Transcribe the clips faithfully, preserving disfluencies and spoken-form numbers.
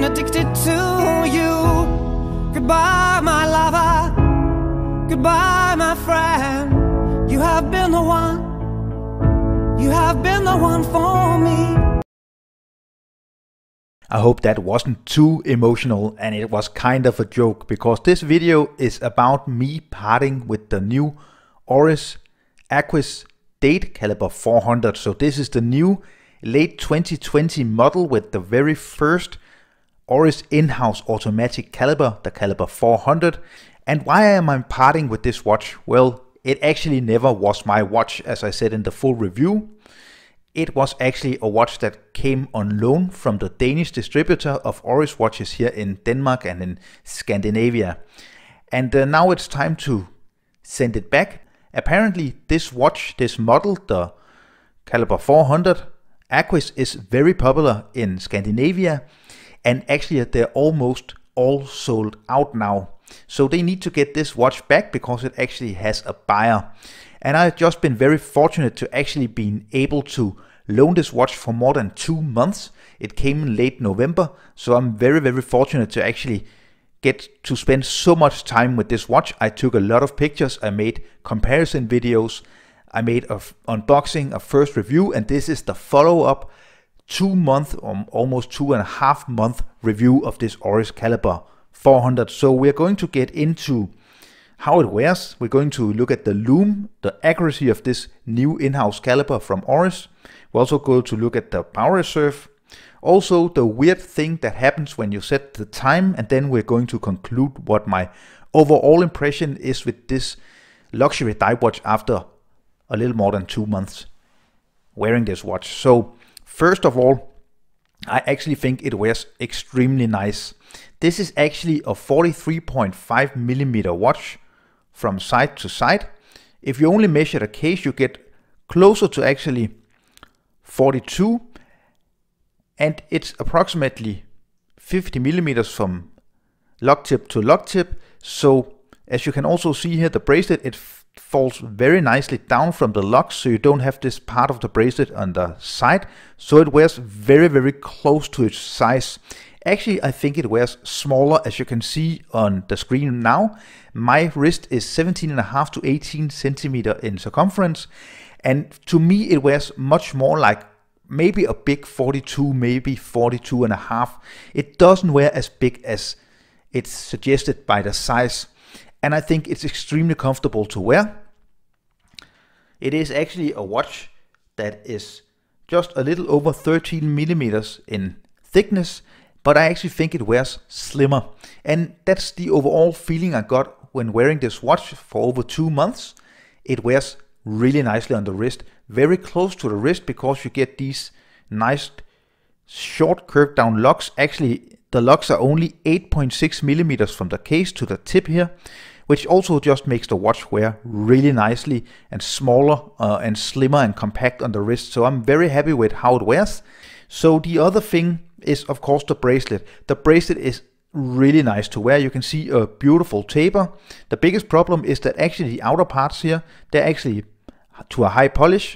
addicted to you. Goodbye, my lover. Goodbye, my friend. You have been the one. You have been the one for me. I hope that wasn't too emotional and it was kind of a joke, because this video is about me parting with the new Oris Aquis Date Calibre four hundred. So this is the new late twenty twenty model with the very first Oris in-house automatic caliber, the Calibre four hundred. And why am I parting with this watch? Well, it actually never was my watch, as I said in the full review. It was actually a watch that came on loan from the Danish distributor of Oris watches here in Denmark and in Scandinavia. And uh, now it's time to send it back. Apparently this watch, this model, the Calibre four hundred Aquis, is very popular in Scandinavia, and actually they're almost all sold out now. So they need to get this watch back because it actually has a buyer. And I've just been very fortunate to actually being able to loan this watch for more than two months. It came in late November, so I'm very, very fortunate to actually get to spend so much time with this watch. I took a lot of pictures, I made comparison videos, I made an unboxing, a first review, and this is the follow-up two month or almost two and a half month review of this Oris Calibre four hundred. So we're going to get into how it wears. We're going to look at the lume, the accuracy of this new in-house caliber from Oris. We're also going to look at the power reserve. Also the weird thing that happens when you set the time, and then we're going to conclude what my overall impression is with this luxury dive watch after a little more than two months wearing this watch. So first of all, I actually think it wears extremely nice. This is actually a forty-three point five millimeter watch from side to side. If you only measure the case, you get closer to actually forty-two, and it's approximately fifty millimeters from lock tip to lock tip. So as you can also see here, the bracelet, it falls very nicely down from the lock, so you don't have this part of the bracelet on the side. So it wears very, very close to its size. Actually, I think it wears smaller, as you can see on the screen now. My wrist is seventeen and a half to eighteen centimeter in circumference, and to me it wears much more like maybe a big forty-two, maybe forty-two and a half. It doesn't wear as big as it's suggested by the size, and I think it's extremely comfortable to wear. It is actually a watch that is just a little over thirteen millimeters in thickness, but I actually think it wears slimmer. And that's the overall feeling I got when wearing this watch for over two months. It wears really nicely on the wrist, very close to the wrist, because you get these nice short curved down locks. Actually, the locks are only eight point six millimeters from the case to the tip here, which also just makes the watch wear really nicely and smaller uh, and slimmer and compact on the wrist. So I'm very happy with how it wears. So the other thing is of course the bracelet. The bracelet is really nice to wear. You can see a beautiful taper. The biggest problem is that actually the outer parts here, they're actually to a high polish,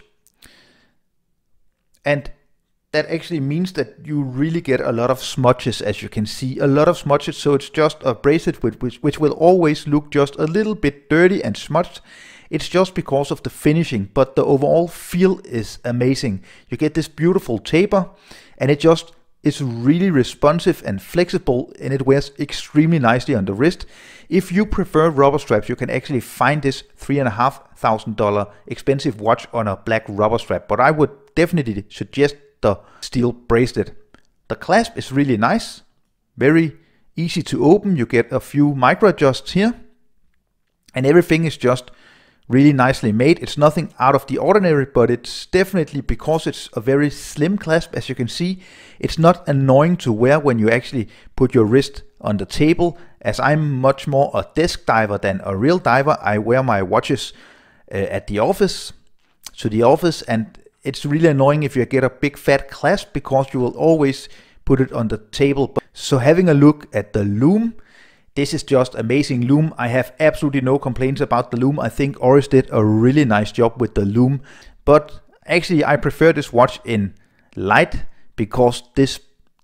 and that actually means that you really get a lot of smudges, as you can see, a lot of smudges. So it's just a bracelet which, which, which will always look just a little bit dirty and smudged. It's just because of the finishing, but the overall feel is amazing. You get this beautiful taper, and it just is really responsive and flexible, and it wears extremely nicely on the wrist. If you prefer rubber straps, you can actually find this three and a half thousand dollar expensive watch on a black rubber strap, but I would definitely suggest the steel bracelet. The clasp is really nice, very easy to open. You get a few micro adjusts here, and everything is just really nicely made. It's nothing out of the ordinary, but it's definitely, because it's a very slim clasp, as you can see, it's not annoying to wear when you actually put your wrist on the table. As I'm much more a desk diver than a real diver, I wear my watches uh, at the office, to the office, and it's really annoying if you get a big fat clasp, because you will always put it on the table. So having a look at the lume, this is just amazing lume. I have absolutely no complaints about the lume. I think Oris did a really nice job with the lume, but actually I prefer this watch in light, because this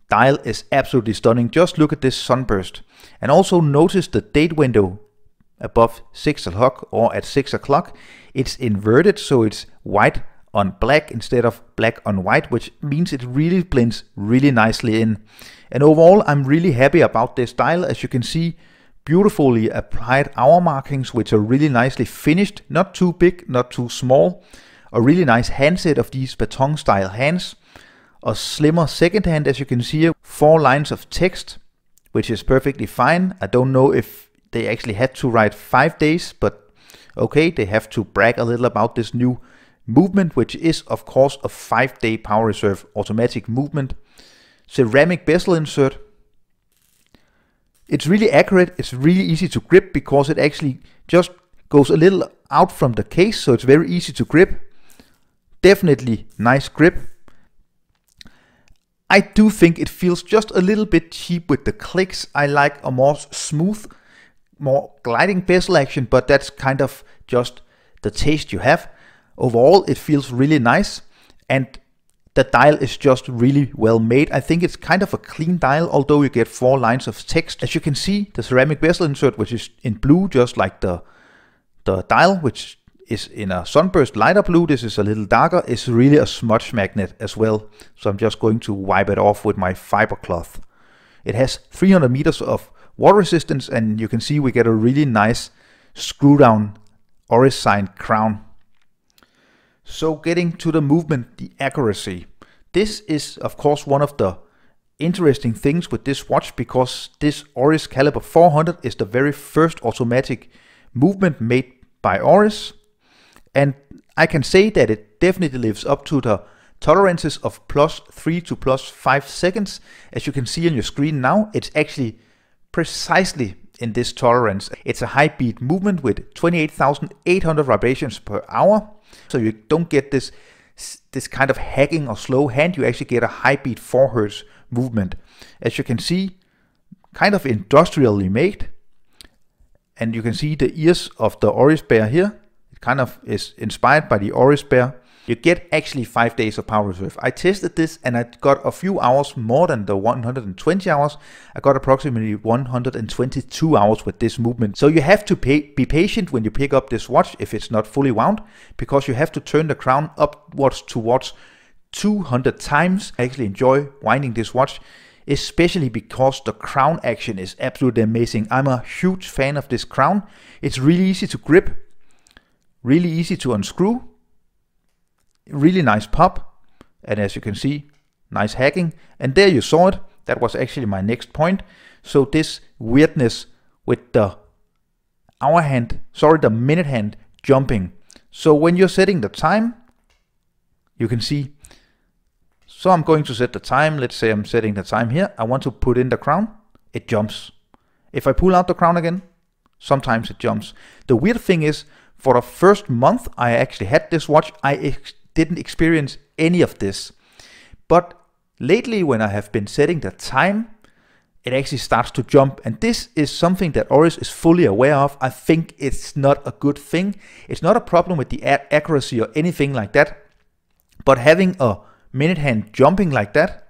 dial is absolutely stunning. Just look at this sunburst. And also notice the date window above six o'clock or at six o'clock. It's inverted, so it's white on black instead of black on white, which means it really blends really nicely in. And overall, I'm really happy about this dial. As you can see, beautifully applied hour markings, which are really nicely finished, not too big, not too small. A really nice handset of these baton style hands. A slimmer second hand, as you can see here. Four lines of text, which is perfectly fine. I don't know if they actually had to write five days, but okay, they have to brag a little about this new movement, which is of course a five day power reserve automatic movement. Ceramic bezel insert. It's really accurate, it's really easy to grip because it actually just goes a little out from the case, so it's very easy to grip. Definitely nice grip. I do think it feels just a little bit cheap with the clicks. I like a more smooth, more gliding bezel action, but that's kind of just the taste you have. Overall, it feels really nice, and the dial is just really well made. I think it's kind of a clean dial, although you get four lines of text. As you can see, the ceramic bezel insert, which is in blue, just like the, the dial, which is in a sunburst lighter blue. This is a little darker. It's really a smudge magnet as well. So I'm just going to wipe it off with my fiber cloth. It has three hundred meters of water resistance, and you can see we get a really nice screw down Oris sign crown. So getting to the movement, the accuracy. This is of course one of the interesting things with this watch, because this Oris Calibre four hundred is the very first automatic movement made by Oris. And I can say that it definitely lives up to the tolerances of plus three to plus five seconds. As you can see on your screen now, it's actually precisely in this tolerance. It's a high beat movement with twenty-eight thousand eight hundred vibrations per hour. So you don't get this, this kind of hacking or slow hand, you actually get a high beat four hertz movement. As you can see, kind of industrially made. And you can see the ears of the Oris bear here. It kind of is inspired by the Oris bear. You get actually five days of power reserve. I tested this and I got a few hours more than the one hundred twenty hours. I got approximately one hundred twenty-two hours with this movement. So you have to pay, be patient when you pick up this watch if it's not fully wound, because you have to turn the crown upwards towards two hundred times. I actually enjoy winding this watch, especially because the crown action is absolutely amazing. I'm a huge fan of this crown. It's really easy to grip, really easy to unscrew. Really nice pop, and as you can see, nice hacking. And there you saw it. That was actually my next point. So this weirdness with the hour hand, sorry, the minute hand jumping. So when you're setting the time, you can see. So I'm going to set the time. Let's say I'm setting the time here. I want to put in the crown. It jumps. If I pull out the crown again, sometimes it jumps. The weird thing is, for the first month I actually had this watch, I ex didn't experience any of this. But lately, when I have been setting the time, it actually starts to jump. And this is something that Oris is fully aware of. I think it's not a good thing. It's not a problem with the accuracy or anything like that. But having a minute hand jumping like that,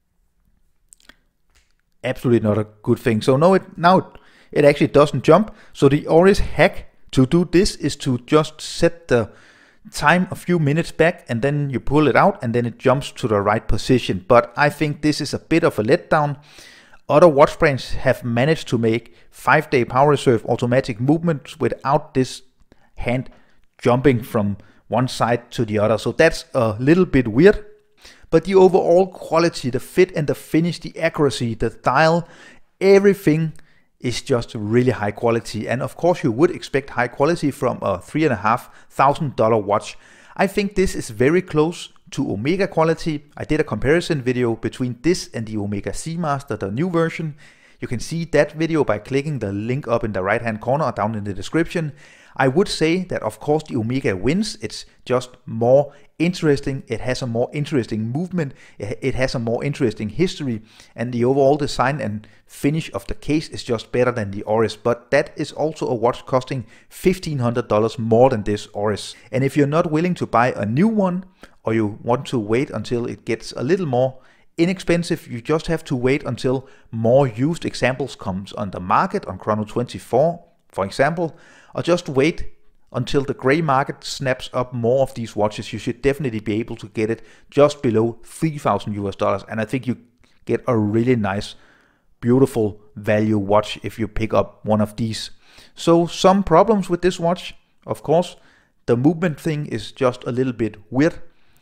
absolutely not a good thing. So no, it, now it actually doesn't jump. So the Oris hack to do this is to just set the time a few minutes back, and then you pull it out and then it jumps to the right position. But I think this is a bit of a letdown. Other watch brands have managed to make five day power reserve automatic movements without this hand jumping from one side to the other. So that's a little bit weird. But the overall quality, the fit and the finish, the accuracy, the dial, everything is just really high quality. And of course you would expect high quality from a three and a half thousand dollar watch. I think this is very close to Omega quality. I did a comparison video between this and the Omega Seamaster, the new version. You can see that video by clicking the link up in the right hand corner or down in the description. I would say that of course the Omega wins. It's just more interesting. It has a more interesting movement. It has a more interesting history, and the overall design and finish of the case is just better than the Oris. But that is also a watch costing fifteen hundred dollars more than this Oris. And if you're not willing to buy a new one, or you want to wait until it gets a little more inexpensive. You just have to wait until more used examples comes on the market, on Chrono twenty-four, for example, or just wait until the gray market snaps up more of these watches. You should definitely be able to get it just below three thousand U S dollars, and I think you get a really nice, beautiful value watch if you pick up one of these. So some problems with this watch, of course. The movement thing is just a little bit weird.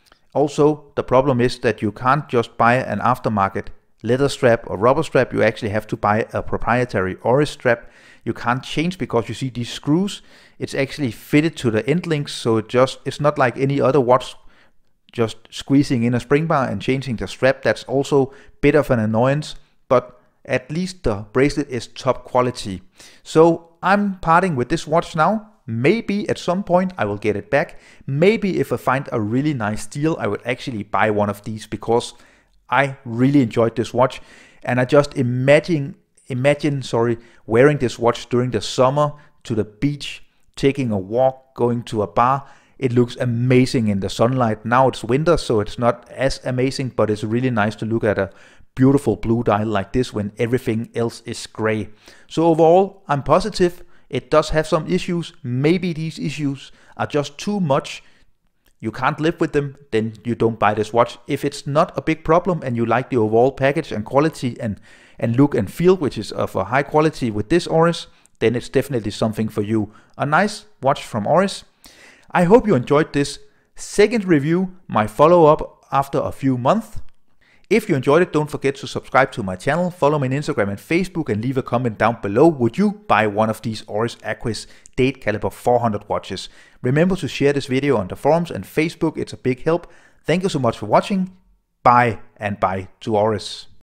Also, the problem is that you can't just buy an aftermarket leather strap or rubber strap. You actually have to buy a proprietary Oris strap. You can't change because you see these screws. It's actually fitted to the end links, so it just it's not like any other watch, just squeezing in a spring bar and changing the strap. That's also a bit of an annoyance, but at least the bracelet is top quality. So I'm parting with this watch now. Maybe at some point I will get it back. Maybe if I find a really nice deal, I would actually buy one of these, because I really enjoyed this watch, and I just imagine imagine sorry wearing this watch during the summer to the beach, taking a walk, going to a bar. It looks amazing in the sunlight. Now it's winter, so it's not as amazing, but it's really nice to look at a beautiful blue dial like this when everything else is gray. So overall, I'm positive. It does have some issues. Maybe these issues are just too much. You can't live with them, then you don't buy this watch. If it's not a big problem and you like the overall package and quality and, and look and feel, which is of a high quality with this Oris, then it's definitely something for you. A nice watch from Oris. I hope you enjoyed this second review, my follow-up after a few months. If you enjoyed it, don't forget to subscribe to my channel, follow me on Instagram and Facebook, and leave a comment down below. Would you buy one of these Oris Aquis Date Calibre four hundred watches? Remember to share this video on the forums and Facebook, it's a big help. Thank you so much for watching. Bye, and bye to Oris.